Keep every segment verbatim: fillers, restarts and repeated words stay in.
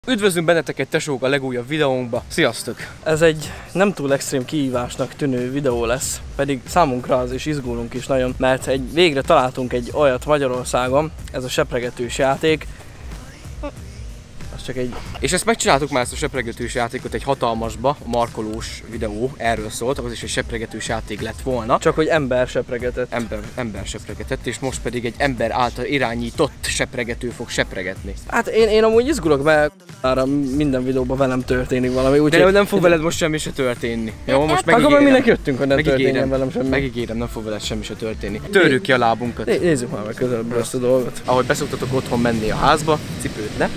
Üdvözlünk benneteket, tesók, a legújabb videónkba. Sziasztok! Ez egy nem túl extrém kihívásnak tűnő videó lesz, pedig számunkra az is izgulunk is nagyon, mert egy, végre találtunk egy olyat Magyarországon, ez a sepregetős játék. Az csak egy... És ezt megcsináltuk már, ezt a sepregetős játékot egy hatalmasba, a markolós videó, erről szólt, az is egy sepregetős játék lett volna. Csak hogy ember sepregetett. Ember, ember sepregetett, és most pedig egy ember által irányított sepregető fog sepregetni. Hát én, én amúgy izgulok, mert arra minden videóban velem történik valami. Úgy, de nem fog veled most semmi se történni. Jó, most megígérem. Akkor minek jöttünk, hogy nem történjen velem semmi. Megígérem, nem fog veled semmi se történni. Törjük ki a lábunkat. Né nézzük már meg közelebb ezt a dolgot. Ahogy beszoktatok otthon menni a házba, cipőt ne.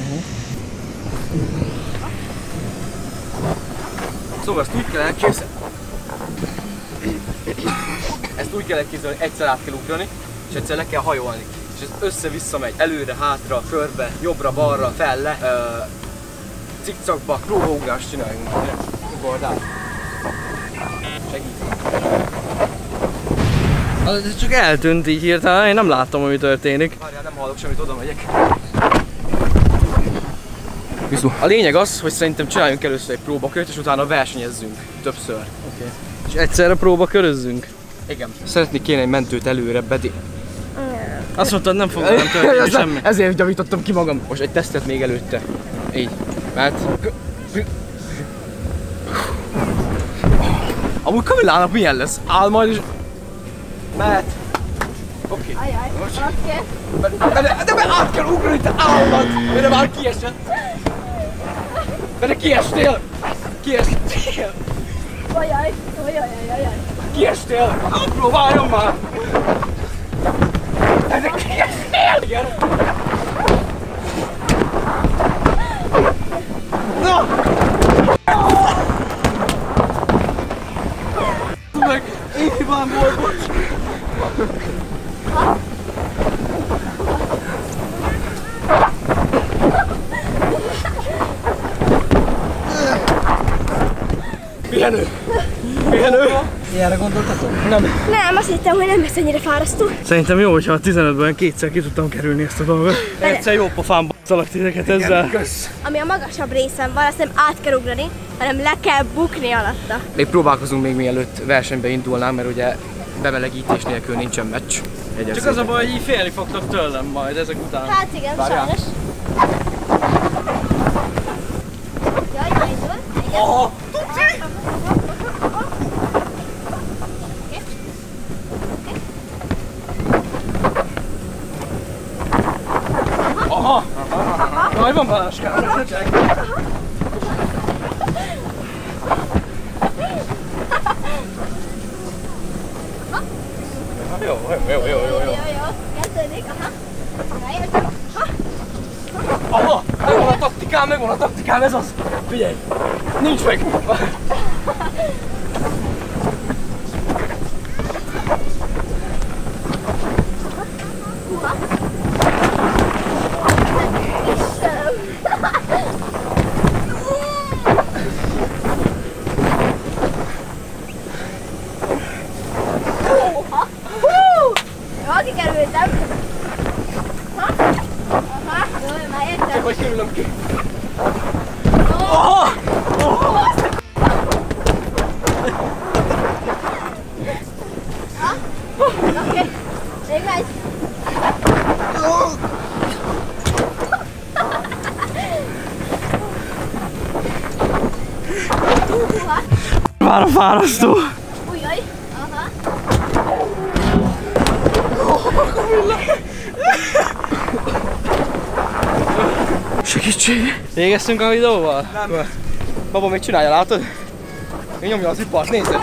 Szóval ezt úgy kell elképzelni, ezt úgy kell elképzelni, hogy egyszer át kell ugrani, és egyszer le kell hajolni. És ez össze-vissza megy, előre, hátra, körbe, jobbra, balra, felle, uh, cikcakba, próbaugrást csináljunk. Ugord át. Segít. Ez csak eltűnt így hirtelen, én nem láttam, ami történik. Várjál, nem hallok semmit, oda megyek. A lényeg az, hogy szerintem csináljunk először egy próbakört, és utána versenyezzünk többször. Okay. És egyszerre próbakörözzünk? Igen. Szeretnék kéne egy mentőt előre bedé... Azt mondtad, nem fog velem történni semmi. Ezért gyavítottam ki magam. Most egy tesztet még előtte. Így. Mert... Amúgy Kamillának milyen lesz? Áll majd és... Mehet. Oké. Okay. Ajaj, oké. De, de, de át kell ugrani, te állat! Mert már kiesett! Mert kiestél! Kiestél! Ajaj, ajaj, ajaj. Kiestél! Próbáljon már! De kiestél! Igen! Na! Meg hibám volt, bocs! Pihenő! Pihenő! Ilyenre gondoltatok? Nem. Nem, azt hittem, hogy nem lesz ennyire fárasztó. Szerintem jó, hogyha a tizenötben kétszer ki tudtam kerülni ezt a dolgot. Egyszer jó pofán b***alak titeket ezzel. Kösz. Ami a magasabb részen van, azt nem át kell ugrani, hanem le kell bukni alatta. Még próbálkozunk még mielőtt versenybe indulnánk, mert ugye bemelegítés nélkül nincsen meccs. Egyezték. Csak az a baj, hogy így félni fogtok tőlem majd ezek után. Hát igen, Várjál. sajnos. Jaj, elindul. Aha! Aha! Aha! Jaj, van Baláskám! Jó, jó, jó, jó, jó, jó. Jó, jó. Kezdődik, aha. Rájöttem. Aha! Megvan a taktikám, megvan a taktikám, ez az! Figyelj! Nincs meg! Jó, kikerültem. Aha, aha, jó, már értem. Csak hogy kerülöm ki! Aha! Oké, még megy. Már a fárasztó. Ujjaj, aha. Segítség! Végeztünk a videóval? Nem. Baba még csinálja, látod? Még nyomja az ipart, nézzed!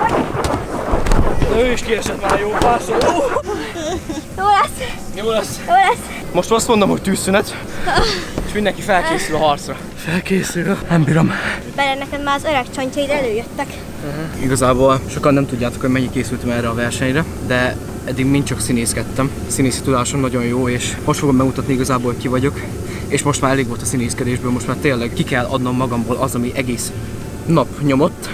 De ő is kiesett már jó párszor. Jó lesz, Jó lesz! jó lesz. Most azt mondom, hogy tűzszünet, és mindenki felkészül a harcra. Felkészül. Nem bírom. Bele neked már az öreg csontjaid előjöttek. Uh-huh. Igazából sokan nem tudjátok, hogy mennyi készültem erre a versenyre, de eddig mind csak színészkedtem. Színészi tudásom nagyon jó, és most fogom bemutatni igazából, hogy ki vagyok. És most már elég volt a színészkedésből, most már tényleg ki kell adnom magamból az, ami egész nap nyomott.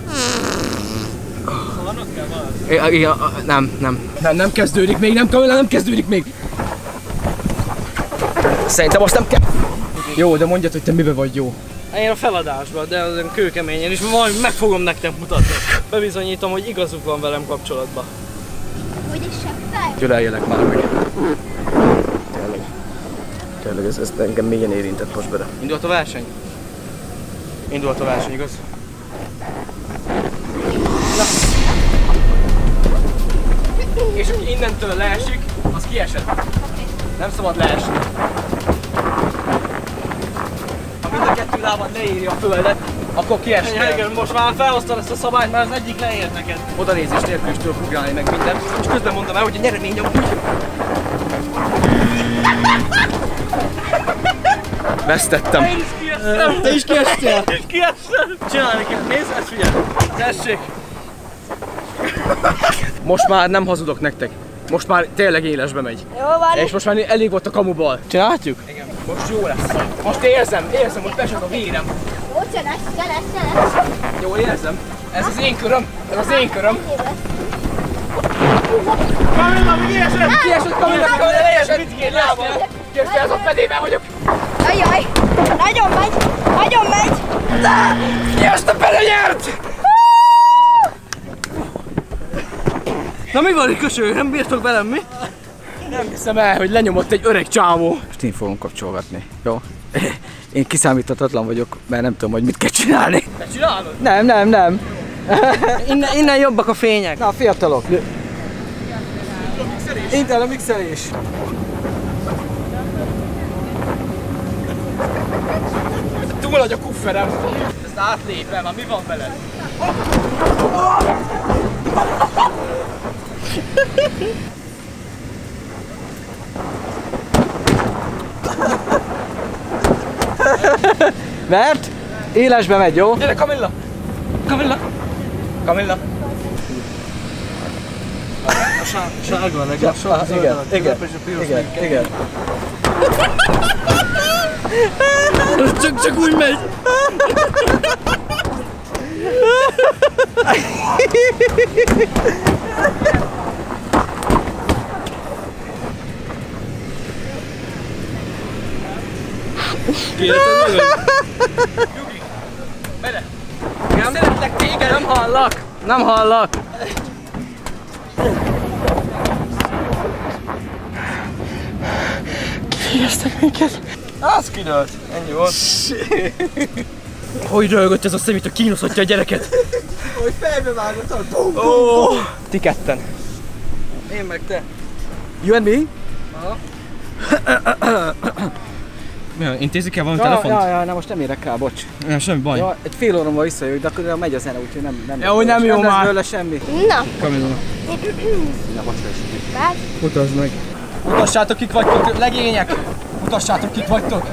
Igen, nem, nem. Nem, nem kezdődik még, nem, Kamilla, nem kezdődik még. Szerintem most nem kell. Jó, de mondjad, hogy te mibe vagy jó. Én a feladásban, de az kőkeményen is majd meg fogom nektek mutatni. Bebizonyítom, hogy igazuk van velem kapcsolatban. Úgyis se fej. Gyöleljelek már meg. Tényleg. Tényleg, ez, ez engem mélyen érintett most bele. Indult a verseny? Indult a verseny, igaz? Na. És aki innentől leesik, az kiesett. Nem szabad leesni. Ha mind a kettő lábad leírja a földet, akkor kiestél. Igen, most már felhoztad ezt a szabályt, mert az egyik leért neked. Oda nézés nélkül is tudok ugrálni meg mindent. És közben mondom el, hogy a nyeremény amúgy. Vesztettem. Én is kiestem. Te is kiestél? Én is kiestem. Csinálni kell. Nézd, ezt figyelj. Tessék. Most már nem hazudok nektek. Most már tényleg élesbe megy. Jó van. És most már elég volt a kamubal. Csinálhatjuk? Igen. Most jó lesz. Most érzem, érzem, hogy besed a vérem. Jó, se lesz, se lesz, se lesz. Jó, érzem. Ez az én köröm. Ez az én köröm. Kamilla, mi kiesett? Kiesett Kamilla, Kamilla leesett. Mit kér lábam? Kérdez, ez a fedében vagyok. Ajaj, nagyon megy, nagyon megy. Kiesett, Pede nyert! Na mi van itt, köső? Nem bírtok velem, mi? Nem hiszem el, hogy lenyomott egy öreg csávó. Most én fogom kapcsolgatni. Jó? Én kiszámíthatatlan vagyok, mert nem tudom, hogy mit kell csinálni. Te csinálod? Nem, nem, nem. Innen, innen jobbak a fények. Na, fiatalok. Intel a mixelés. Túl nagy a kufferem. Ezt átlépem, már mi van veled? Mert élesbe megy, jó? Gyere, Kamilla! Kamilla! Kamilla! A sárga a leglassabb, a zöld a igen, és a piros igen, még igen. Csak, csak úgy megy. Kiérted meg? Nyugi! Bele! Nem szeretlek téged! Nem hallak! Nem hallak! Kiéreztek minket! Az kidőlt! Ennyi volt. Hogy röhögött ez a szemét, hogy kínoszhatja a gyereket? Hogy fejbe vágottam! Bum, bum, Ó, bum. ti ketten. Én meg te. You and me? Aha. Intézik el valami Ja, telefont? ja, ja, na most nem érek rá, bocs. Nem, semmi baj. Ja, egy fél óramban visszajövök, de akkor megy a zene, úgyhogy nem, nem, Ja, hogy nem jó nem lesz már. belőle semmi. Na, Kamilla. várj. Mutasd meg. Mutassátok, kik vagytok, legények! Mutassátok, kik vagytok!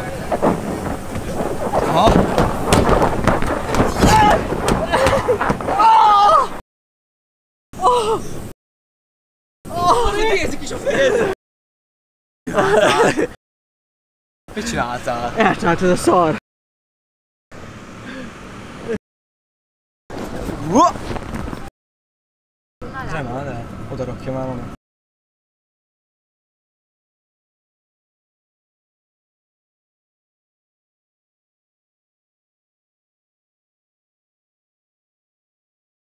Aha. Nézzük is a fél! Mit csináltál? Elcsált ez a szar. Nem áll el. Oda rakja már onnan.